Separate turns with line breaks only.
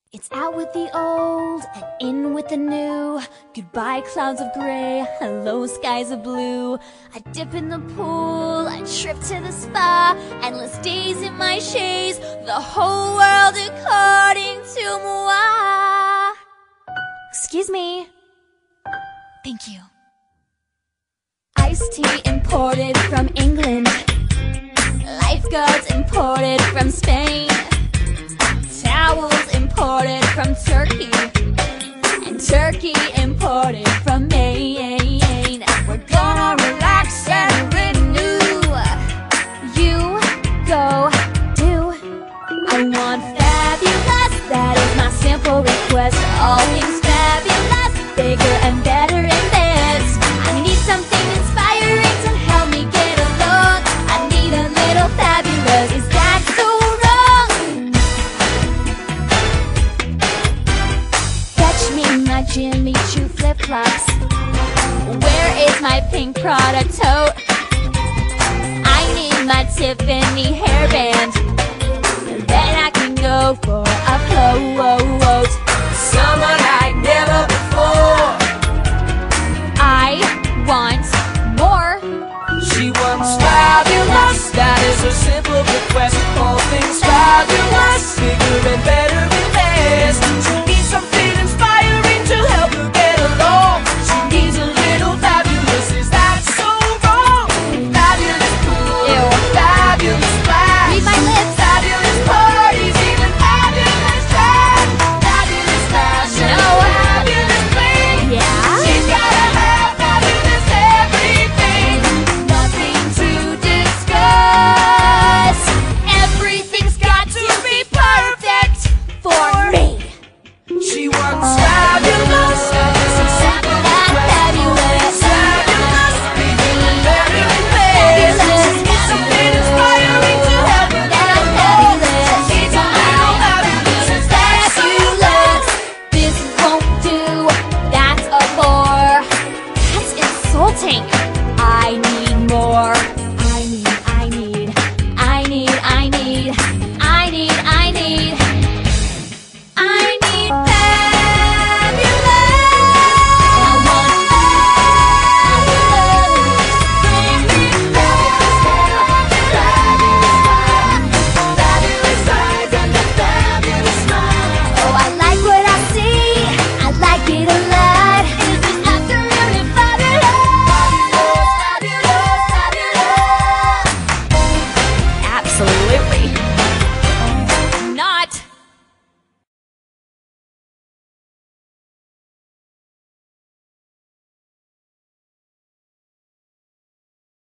It's out with the old and in with the new. Goodbye clouds of gray, hello skies of blue. I dip in the pool, I trip to the spa. Endless days in my chaise, the whole world according to moi. Excuse me. Thank you. Iced tea imported from England. Lifeguards imported from Spain. Towels imported from Turkey, and Turkey imported from Maine. We're gonna relax and renew. You go do. I want fabulous, that is my simple request. All things fabulous, bigger and better in this. I need something inspiring to help me get along. I need a little fabulous, is that so wrong? Fetch me my Jimmy Choo flip-flops. Where is my pink Prada tote? I need my Tiffany hairband. Then I can go for a float.
Someone like never before.
I want more.
She wants fabulous, that is her simple request. All things fabulous.